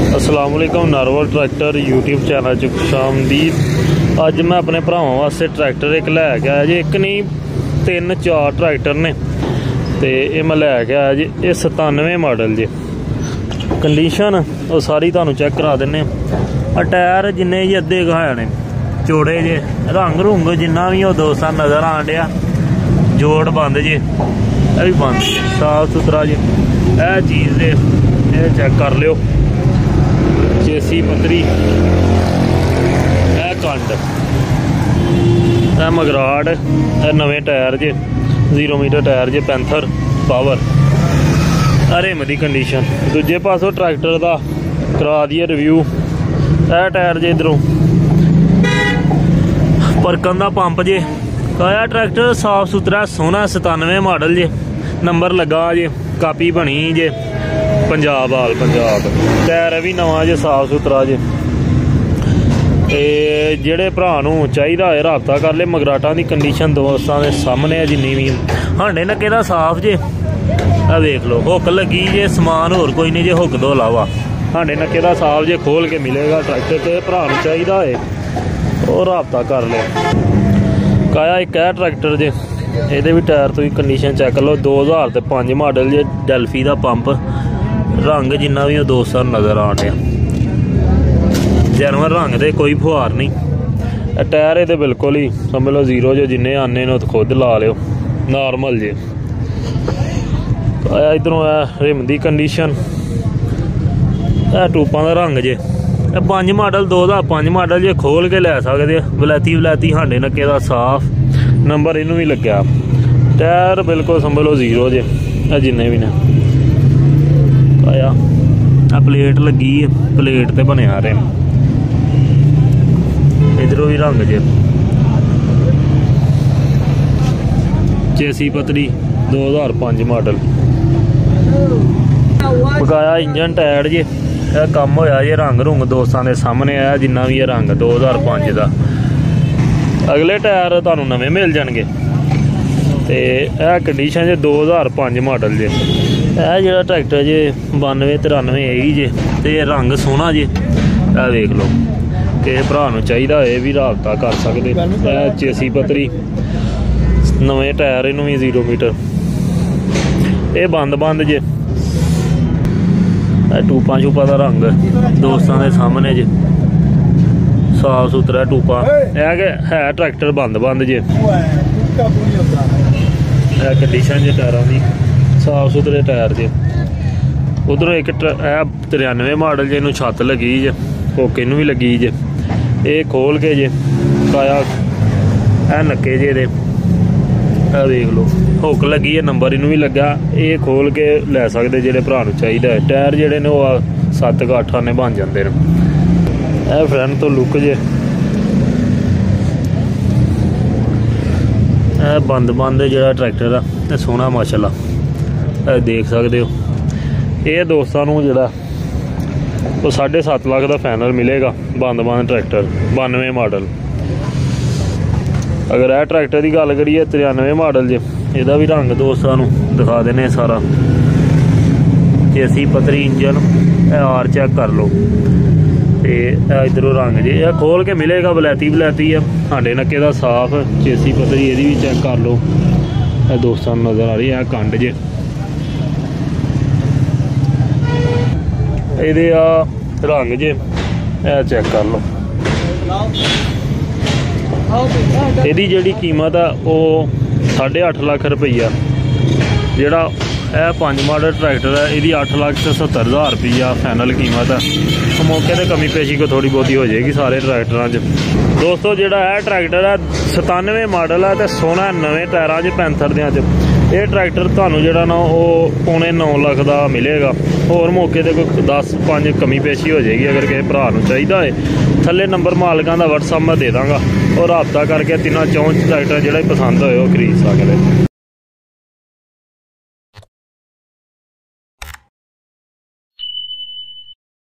अस्सलाम वालेकुम Narowal tractor YouTube channel च खुशामदीद। अज मैं अपने भरावां वास्ते ट्रैक्टर एक लैके आया जी, एक नहीं 3-4 ट्रैक्टर ने ते ये मैं लैके आया जी। ये 97 मॉडल जी। कंडीशन वो सारी तुहानूं चैक करा दिन्ने। टायर जिन्ने जी अद्धे गहाए ने चौड़े जे, रंग रुंग जिन्ना भी हो दोस्तां नज़र आन डिया। जोड़ बंद जे, यह भी बंद जे, साफ सुथरा जी। यह चीज़ दे चैक कर लियो। चेसी पतरी, कंड, मगराट, नवे टायर जे, 0 मीटर टायर जे, पैंथर पावर। रिम की कंडीशन दूजे पासों ट्रैक्टर का करा दिए रिव्यू। यह टायर जे इधरों परकन का पंप जे। आया ट्रैक्टर साफ सुथरा सोहना 97 मॉडल जे। नंबर लगा जे, कापी बनी जे, पंजाब आल पंजाब। टायर भी नवा जे, साफ सुथरा जे। जेड़े भरा नूं चाहिदा है राबता कर ले। मगराटा की कंडीशन दोस्तां दे सामने है जिन्नी भी। हांडे नक्के दा साफ जे, आ देख लो। हुक लगी जे, समान होर कोई नहीं जे हुक दो इलावा। हांडे नक्के दा साफ जे, खोल के मिलेगा ट्रैक्टर। ते भरा नूं चाहिदा है वो राबता कर ले। काया एक है ट्रैक्टर जे, ये भी टायर तो कंडीशन चैक कर लो। 2005 मॉडल जे, डेल्फी का पंप। रंग जिन्ना भी दोस्तां नज़र आ रहा, जैनवन रंग दे, कोई फुहार नहीं। टायर ये बिल्कुल ही समझ लो 0 जो, जिन्ने आने ने खुद ला लियो, नॉर्मल जे। आया इधरों है रिम की कंडीशन। टूपां का रंग जे। 5 मॉडल 2005 मॉडल जे, खोल के लै सकते। वलैती वलैती हांडे नक्के का साफ। नंबर इनू भी लग्या। टायर बिल्कुल समझ लो 0 जे, जिन्ने भी ने। आया प्लेट लगी है, प्लेट ते बने रिम। इधरों भी रंग जे। चेसी पतरी 2005 मॉडल। पकाया इंजन टायर जे। यह कम होया जे, रंग रुंग दोस्तां दे सामने आया जिन्ना भी है रंग 2005 का। अगले टायर तुहानूं नवे मिल जाणगे। ते यह कंडीशन जे 2005 मॉडल जे। यह जिहड़ा ट्रैक्टर जे 92-93 यही जे। ते रंग सोहना जे। यह देख लो कि भरा नूं चाहिदा है भी राबता कर सकते। चेसी पतरी, नवे टायर इनू भी 0 मीटर। ये बंद बंद जे। टूपा छूपा का रंग दोस्तां दे सामने जे, साफ सुथरा टूपा। है ट्रैक्टर बंद बंद जे। कंडीशन जे टायरां दी, साफ सुथरे टायर जे। उधरों एक 93 मॉडल जे, इनू छत्त लगी जे, हुक इनू भी लगी जे। ये खोल के जे काया है नक्के जे दे। देख लो हुक लगी है, नंबर इनू भी लगा। ये खोल के लै सकते जेडे भरा नूं चाहिदा है। टायर जेडे ने वो 7-8 आने बन जाते हैं। फ्रंट तो लुक जे। बंद बंद जो ट्रैक्टर है सोहना माशाल्लाह देख सकते हो। ये दोस्तों को जोड़ा वो 7.5 लाख का फाइनल मिलेगा। बंद बंद ट्रैक्टर 92 मॉडल। अगर यह ट्रैक्टर की गल करिए 93 मॉडल जे, यदा भी रंग दोस्तों दिखा देने सारा। चेसी पतरी इंजन आर चेक कर लो। तो इधरों रंग जे यह खोल के मिलेगा। वलैती वलैती है, हांडे नक्के का साफ। चेसी पतरी ये भी चेक कर लो। दोस्तों नज़र आ रही है कंड जे। ये रंग जे चेक कर लो। यदी जी कीमत है वो 8.5 लाख रुपया। जोड़ा यह 5 मॉडल ट्रैक्टर है, यदी 8,70,000 रुपया फाइनल कीमत है। तो मौके पर कमी पेशी को थोड़ी बहुती हो जाएगी सारे ट्रैक्टरों दोस्तों। जोड़ा है ट्रैक्टर है 97 मॉडल है, तो सोहना नवे टायरों च पैंथर दियां च। ये ट्रैक्टर तुहानूं जिहड़ा ना वो 9.25 लाख का मिलेगा। होर मौके पर कोई 10-5 कमी पेशी हो जाएगी अगर किसी भरा नूं चाहिदा है। थल्ले नंबर मालकां दा WhatsApp मैं दे दांगा और राबता करके 3-4 ट्रैक्टर जिहड़े पसंद होए वो खरीद सकदे।